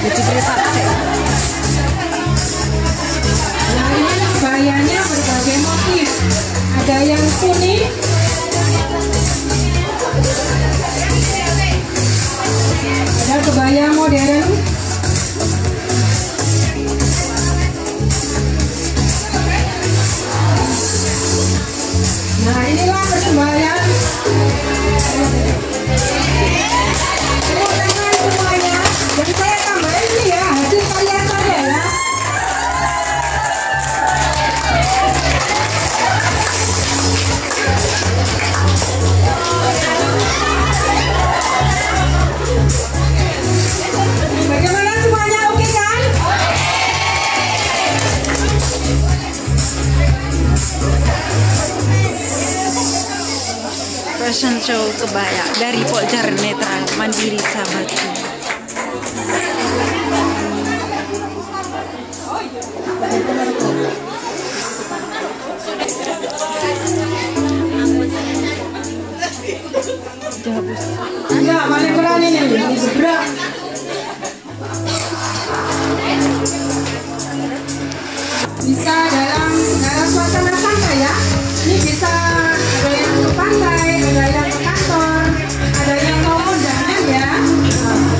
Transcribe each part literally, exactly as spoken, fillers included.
Nah ini kebayanya berbagai motif. Ada yang kuning, ada kebaya modern, nah inilah persembahan. Tepuk tangan semuanya. Dan saya tambahin ini ya, hasil karya saya ya. Bagaimana semuanya, oke kan? Fashion show kebaya dari Poljar Netra Mandiri Sabatu. Ya, mana berani nih, digebrak. Bisa dalam dalam suasana santai ya. Ini bisa ada yang ke pantai, ada yang ke kantor, ada yang mau undangan ya.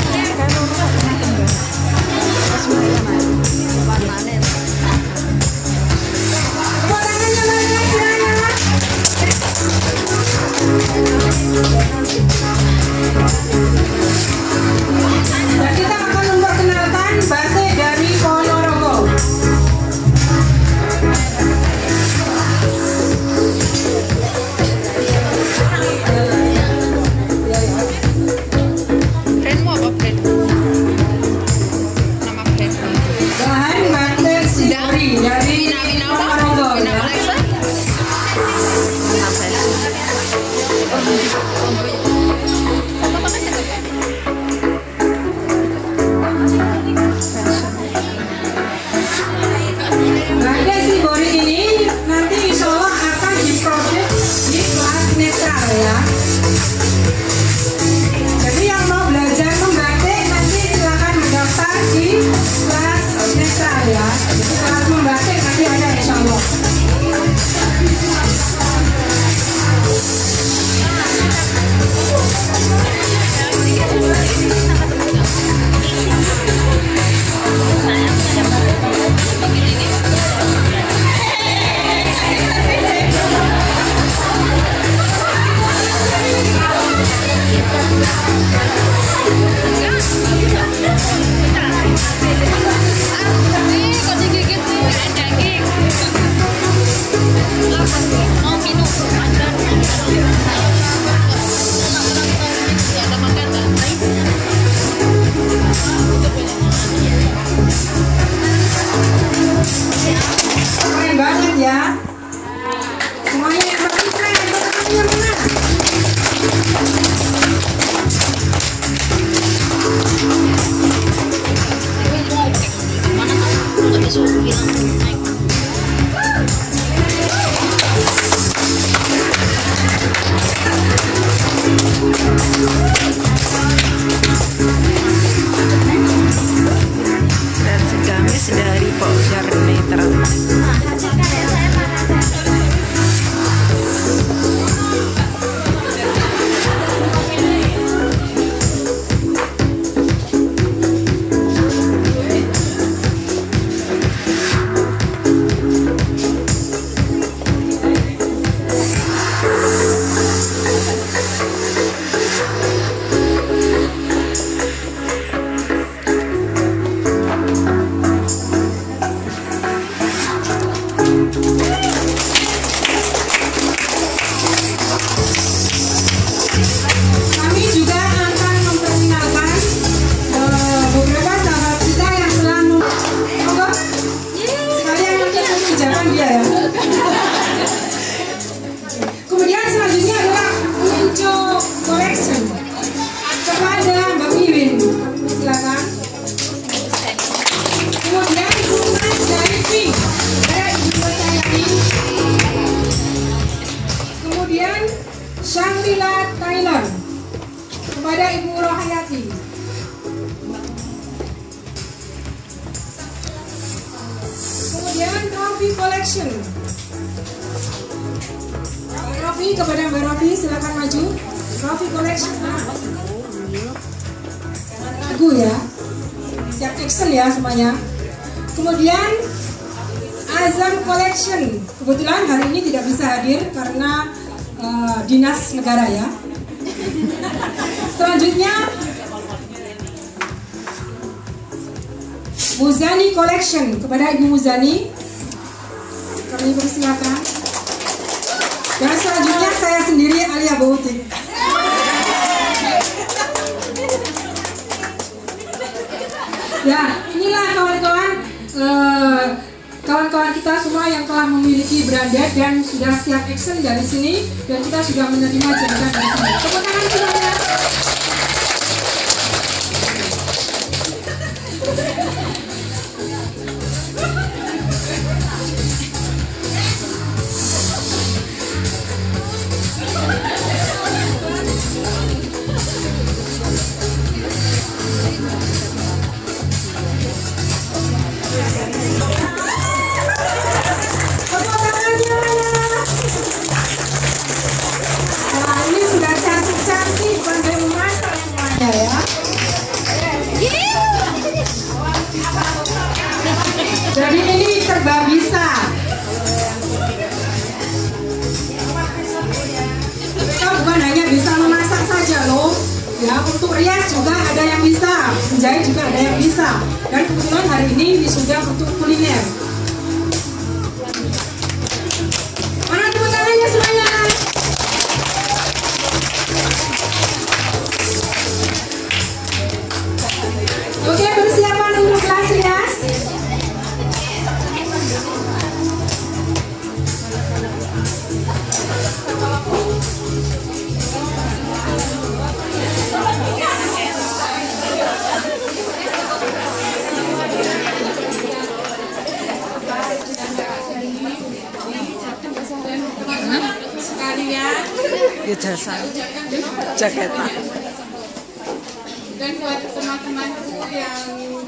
Kemudian Rofi Collection. Rofi, kepada Mbak Rofi silakan maju. Rofi Collection. Lagu ya. Siap action ya semuanya. Kemudian Azam Collection. Kebetulan hari ini tidak bisa hadir karena uh, dinas negara ya. Selanjutnya Muzani Collection. Kepada Ibu Muzani kami persilakan. Dan selanjutnya saya sendiri Alia Bautik. Ya, inilah kawan-kawan eh, kawan-kawan kita semua yang telah memiliki branded dan sudah siap action dari sini, dan kita sudah menerima jaminan dari sini. Tepuk tangan semuanya. Jadi ini serba bisa. Kita bukan hanya bisa memasak saja loh. Ya, untuk rias juga ada yang bisa, menjahit juga ada yang bisa. Dan kebetulan hari ini sudah untuk kuliner. Mana tepuk tangannya semuanya? Oke, persiapan untuk kelas rias. Sekalian Ijazah jaketan. dan buat teman-temanku yang